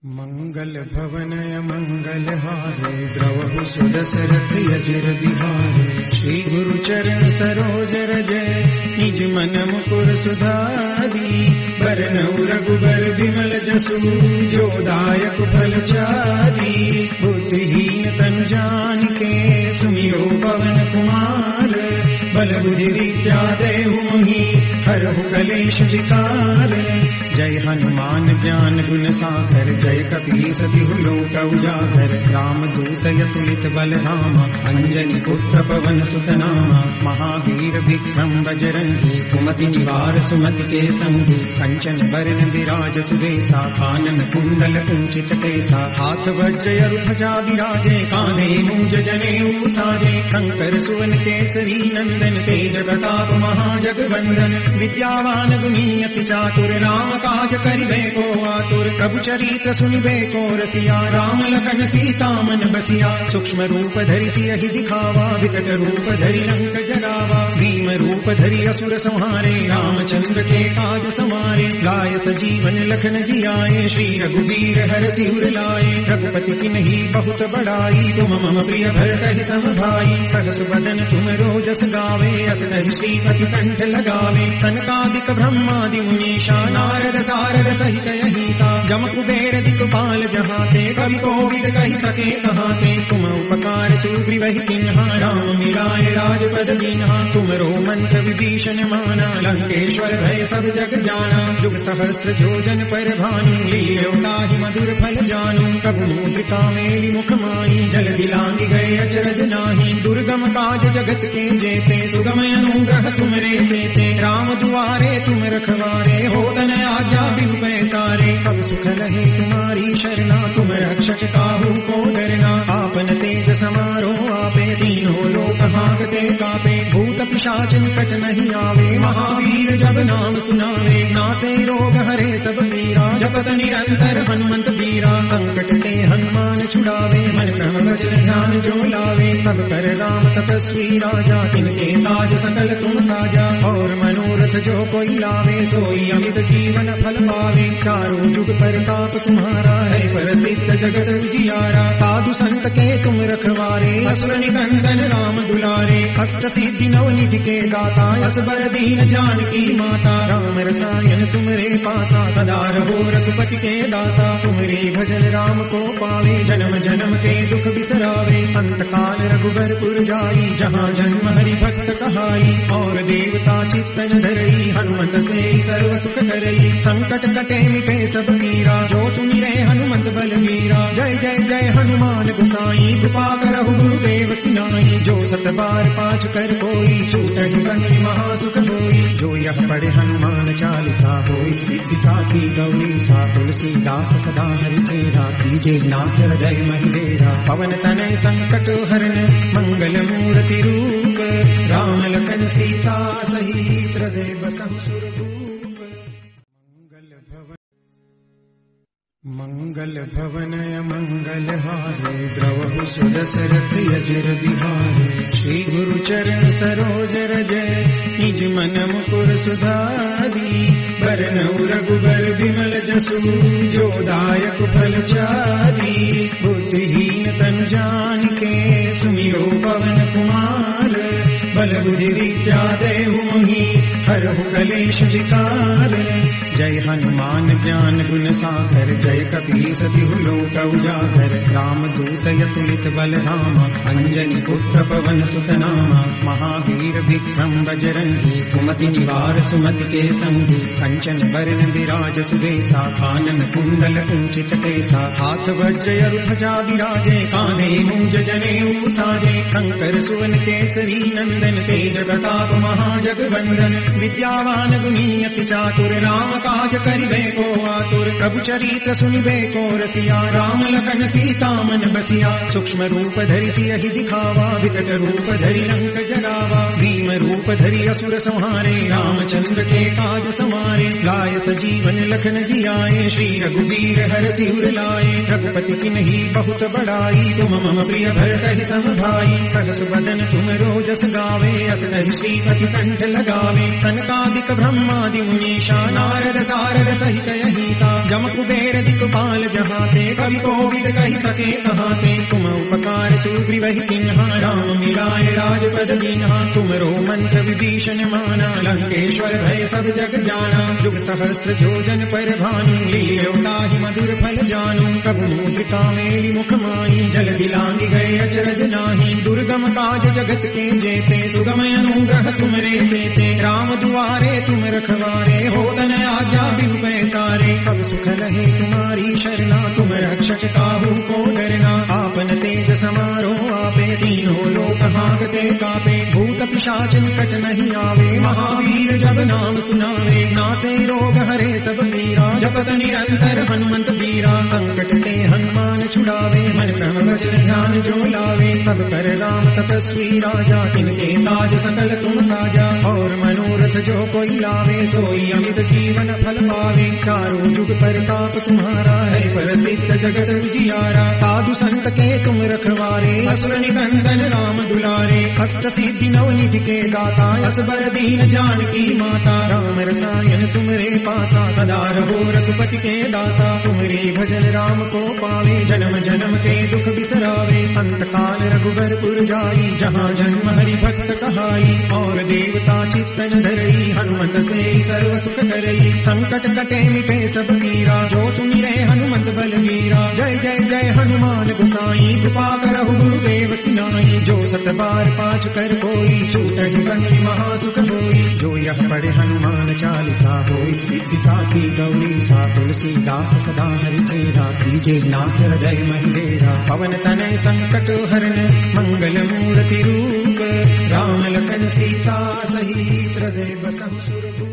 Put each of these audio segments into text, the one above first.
मंगल भवनय मंगल हारे द्रवहु सुदशरथ यजिर बिहारे। श्री गुरु चरण सरोज रजय निज मन मुकुर सुधारी। बरनउँ रघुबर बिमल जसु जो दायक फलचारी। बुद्धिहीन तनु जानिके सुमिरो पवन कुमार। बल बुद्धि विद्या देहु मोहि हरहु कलेश विकार। जय हनुमान ज्ञान गुण सागर जय कपीस तिहु लोक उजागर। रामदूत अतुलित बल धामा अंजनी पुत्र पवन सुत नामा। महावीर विक्रम बजरंगी कुमति निवार सुमति के संगी। कंचन बरन विराज सुदेसा कानन कुंडल कुंचित केसा। हाथ वज्र ध्वजा विराजे कांधे मूंज जनेऊ साजे। शंकर सुवन केसरी नंदन तेज प्रताप महाजगवंदन। विद्यावान गुणी अति चातुर राम काज करिबे को आतुर। प्रभु चरित्र सुनिबे को रसिया राम लखन सीता मन बसिया। सूक्ष्म रूप धरि सियहि दिखावा विकट रूप धरि लंक जरावा। भीम रूप धरि असुर संहारे रामचंद्र के काज समारे। लाय सजीवन लखन जियाए श्री रघुवीर हरषि उर लाए। रघुपति किन्ही बहुत बड़ाई तुम मम प्रिय भरत सम भाई। सहस बदन तुम रोजस गावे अस कहि श्रीपति कंठ लगावे। सनकादिक ब्रह्मादि मुनीषा नारद सारद सहित अहिंसा। जम कुबेर दिक्पाल जहाते कवि कोविद कहि सके कहाते। तुम उपकार सुग्रीवहि किन्हा राम मिलाए राजपद दीन्हा। तुमरो मंत्र विभीषण माना लंकेश्वर भय सब जग जाना। युग सहस्त्र जोजन पर भानु लील्यो ताहि मधुर फल जानू। प्रभु मुद्रिका मेलि मुख माहि जल्दी लांघि गए अचरज नाही। दुर्गम काज जगत के जेते सुगम अनुग्रह तुमरे देते। राम दुआरे तुम रखवारे होतन आज्ञा बिनु पैसारे। सब सुख लहे तुम्हारी शरणा तुम रक्षक काहू को डरना। आपन तेज समारो आपे तीनों लोक हांकते कापे। भूत पिशाच निकट नहीं आवे महावीर जब नाम सुनावे। नासे रोग हरे सब पीरा जपत निरंतर हनुमंत बीरा। संकट ते हनुमान छुड़ावे मन क्रम वचन ध्यान जो लावे। सब कर राम तपस्वी राजा तिनके काज सकल तुम साजा। और मनोरथ जो कोई लावे सोई अमित जीवन फल पावे। चारों जुग परताप तुम्हारा है प्रसिद्ध जगत उजियारा। साधु संत के तुम रखवारे असुर निकंदन राम दुलारे। अष्ट सिद्धि नवनिधि के दाता असबर दीन जानकी माता। राम रसायन तुमरे पासा सदा रहो रघुपति के दासा। तुमरे भजन राम को पावे जन्म जन्म के दुख बिसरावे। अंत काल रघुबरपुर जाई जहाँ जन्म हरि भक्त कहाई। और देवता चित्तन धरई हनुमत से सर्व सुख करई। संकट कटे मिटे सब पीरा जो सुमिरे हनुमंत बलवीरा। जय जय जय हनुमान गोसाई कृपा करहु गुरुदेव की नाई। जो सत बार पाठ कर कोई छूटहि बंदी महासुख होई। जो यह पढ़े हनुमान चालीसा होई सिद्धि साखी गौरी सा। तुलसीदास सदा हरि चेरा कीजे नाथ हृदय महिडेरा। पवन तनय संकट हरन मंगल मूर्ति रूप। राम लखन सीता सहित हृदय बसहु सुरभूप। मंगल भवनय मंगल हारे द्रवहु सुदशरथ यजिर बिहारे। श्री गुरु चरण सरोज रजय निज मन मुकुर सुधारी। बरनउँ रघुबर बिमल जसु जो दायक फलचारी। बुद्धिहीन तनु जानिके सुमिरो पवन कुमार। बल बुद्धि विद्या देहु मोहि हरहु कलेश विकार। जय हनुमान ज्ञान गुण सागर जय कपीस तिहु लोक उजागर। रामदूत अतुलित बल धामा अंजनी पुत्र पवन सुत नामा। महावीर विक्रम बजरंगी कुमति निवार सुमति के संगी। कंचन बरन विराज सुदेसा कानन कुंडल कुंचित केसा। हाथ वज्र ध्वजा विराजे कांधे मूंज जनेऊ साजे। शंकर सुवन केसरी नंदन तेज प्रताप महाजगवंदन। विद्यावान गुणी अति चातुर राम काज करिबे को आतुर। प्रभु चरित्र सुनिबे को रसिया राम लखन सीता मन बसिया। सूक्ष्म रूप धरि सियहि दिखावा विकट रूप धरि लंक जरावा। भीम रूप धरि असुर संहारे रामचंद्र के काज समारे। लाय सजीवन लखन जियाए श्री रघुवीर हरषि उर लाए। रघुपति किन्ही बहुत बड़ाई तुम मम प्रिय भरत सम भाई। सहस बदन तुम रोजस गावे अस कहि श्रीपति कंठ लगावे। सनकादिक ब्रह्मादि मुनीषा नारद सारद सहित अहिंसा। जम कुबेर दिक्पाल जहाते, कवि कोविद कही सके कहाते। तुम उपकार सुग्रीव ही किन्हा, राम मिलाए राजपद दीन्हा। तुमरो मंत्र विभीषण माना, लंकेश्वर भय सब जग जाना। युग सहस्त्र जोजन पर भानु, लील्योताहि मधुर फल जानू। प्रभु मुद्रिका मेलि मुख माही, जल दिलांगी गए अचरज नाही। दुर्गम काज जगत के जेते, सुगम अनुग्रह तुमरे देते। राम दुआरे तुम रखवारे, होतन आज्ञा बिनु पैसारे। सब सुख लहे तुम्हारी शरणा, तुम रक्षक काहू को डरना। आपन तेज समारो आपे, तीनों लोक हांकते कापे। भूत पिशाच निकट नहीं आवे, महावीर जब नाम सुनावे। नासे रोग हरे सब पीरा, जपत निरंतर हनुमंत बीरा। संकट ते हनुमान छुड़ावे, मन क्रम वचन ध्यान जो लावे। सब कर राम तपस्वी राजा, तिनके ताज सकल तुम साजा। और मनोरथ जो कोई लावे, सोई अमित जीवन फल पावे। चारों जुग परताप तुम्हारा है, प्रसिद्ध जगत उजियारा। साधु संत के तुम रखवारे, असुर निकंदन राम दुलारे। अष्ट सिद्धि नवनिधि के दाता, असबर दीन जानकी माता। राम रसायन तुमरे पासा, सदा रहो रघुपति के दासा। तुमरे भजन राम को पावे, जन्म जन्म के दुख बिसरावे। अंत काल रघुबरपुर जाई, जहाँ जन्म हरि भक्त कहाई। और देवता चित्तन धरई, हनुमत से सर्व सुख करई। संकट कटे मिटे सब पीरा, जो सुमिरे हनुमत बलवीरा। जय जय जय हनुमान गोसाई, कृपा करहु गुरुदेव की नाई। जो सत बार पाठ कर कोई, छूटहि बंदी महासुख होई। जो यह पढ़े हनुमान चालीसा, होई सिद्धि साखी गौरी सा। तुलसीदास सदा हरि चेरा, कीजे नाथ हृदय महिडेरा। पवन तनय संकट हरन, मंगल मूर्ति रूप। राम लखन सीता सहित, हृदय बसहु सुरभूप।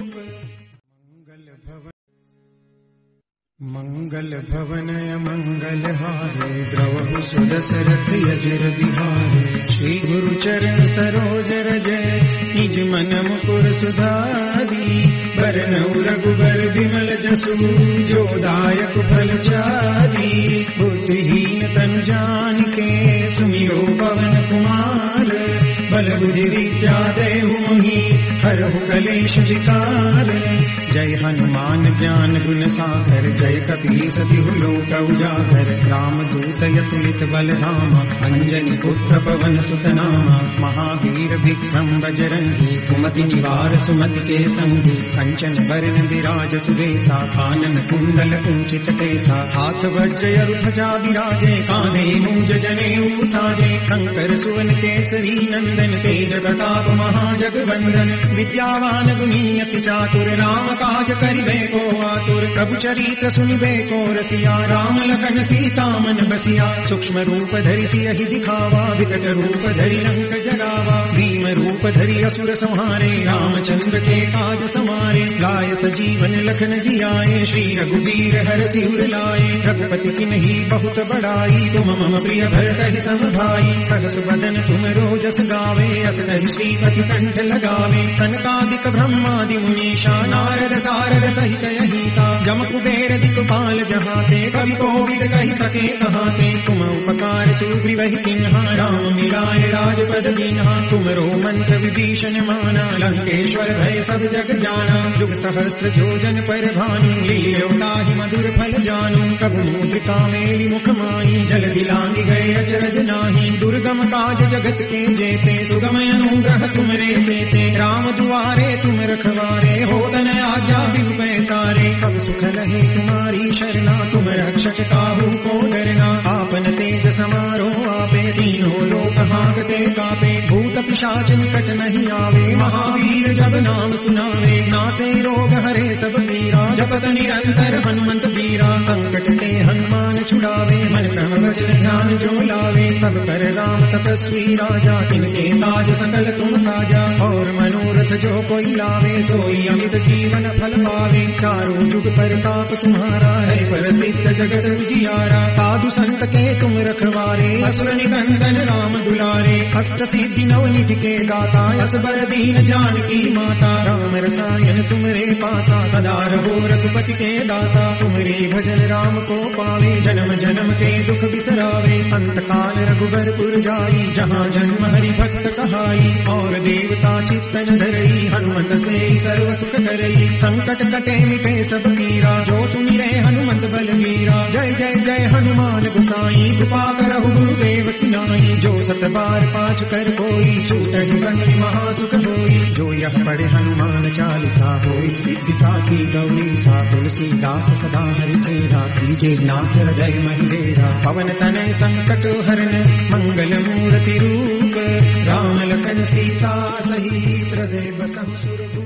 मंगल भवन मंगल हारे, द्रवहु सुदशरथ यजुर बिहारे। श्री गुरु चरण सरोज रज, निज मन मुकुर सुधारी। बरनउँ रघुबर बिमल जसु, जो दायक फल चारी। बुद्धिहीन तनु जानिके, सुमिरो पवन कुमार। बल बुद्धि विद्या देहु मोहि, हरहु कलेश विकार। जय हनुमान ज्ञान गुण सागर, जय कपीस तिहु लोक उजागर। रामदूत अतुलित बल धामा, अंजनी पुत्र पवन सुत नामा। महावीर विक्रम बजरंगी, कुमति निवार सुमति के संगी। कंचन बरन विराज सुबेसा, कानन कुंडल कुंचित केसा। हाथ वज्र ध्वजा विराजे, कांधे मूंज जनेऊ साजे। शंकर सुवन केसरी नंदन, तेज प्रताप महाजगवंदन। विद्यावान गुणी अति चातुर, राम काज करिबे को आतुर। प्रभु चरित्र सुनिबे को रसिया, राम लखन सीता मन बसिया। सूक्ष्म रूप धरि सियहि दिखावा, विकट रूप धरि लंक जरावा। भीम रूप धरि असुर संहारे, रामचंद्र के काज समारे। लाय सजीवन लखन जियाए, श्री रघुबीर हरषि उर लाए। रघुपति किन्ही बहुत बड़ाई, तुम मम प्रिय भरत सम भाई। सहस बदन तुम रोजस गावे, अस कहि श्रीपति कंठ लगावे। सनकादिक ब्रह्मादि मुनीषा, नारद सारद सहित अहिसा। जम कुबेर दिक्पाल जहाते, कवि कोविद कही सके कहाते। तुम उपकार सुग्रीव ही किन्हा, राम मिलाए राजपद दीन्हा। तुमरो मंत्र विभीषण माना, लंकेश्वर भय सब जग जाना। युग सहस्त्र जोजन पर भानु, लील्योताहि मधुर फल जानू। प्रभु मुद्रिका मेलि मुख माही, जल दिलांगी गए अचरज नाही। दुर्गम काज जगत के जेते, सुगम अनुग्रह तुमरे देते। राम दुआरे तुम रखवारे, होतन आज्ञा बिनु पैसारे। सब सुख लहे तुम्हारी शरणा, तुम रक्षक काहू को डरना। आपन तेज समारो आपे, तीनों लोक हांकते कापे। भूत पिशाच निकट नहीं आवे, महावीर जब नाम सुनावे। नासे रोग हरे सब पीरा, जपत निरंतर हनुमंत बीरा। संकट ते हनुमान छुड़ावे, मन क्रम वचन ध्यान जो लावे। सब कर राम तपस्वी राजा, तिनके ताज सकल तुम साजा। और मनोरथ जो कोई लावे, सोई अमित जीवन फल पावे। चारों जुग परताप तुम्हारा है, प्रसिद्ध जगत उजियारा। साधु संत के तुम रखवारे, असुर निकंदन राम दुलारे। अष्ट सिद्धि नवनिधि के दाता, असबर दीन जानकी माता। राम रसायन तुमरे पासा, सदा रहो रघुपति के दासा। तुमरे भजन राम को पावे, जन्म जन्म के दुख बिसरावे। अंत काल रघुबरपुर जाई, जहाँ जन्म हरि भक्त कहाई। और देवता चित्तन धर करई, हनुमत से सर्व सुख करई। संकट कटे मिटे सब पीरा, जो सुमिरे हनुमंत बलवीरा। जय जय जय हनुमान गोसाई, कृपा करहु गुरुदेव की नाई। जो सत बार पाठ कर कोई, छूटहि बंदी महासुख होई। जो यह पढ़े हनुमान चालीसा, होई सिद्धि साखी गौरी सा। तुलसीदास सदा हरिचेरा, कीजे नाथ हृदय महिडेरा। पवन तनय संकट हरन, मंगल मूर्ति रूप। राम लखन सीता सहित हृदय बसहु सुरभूप।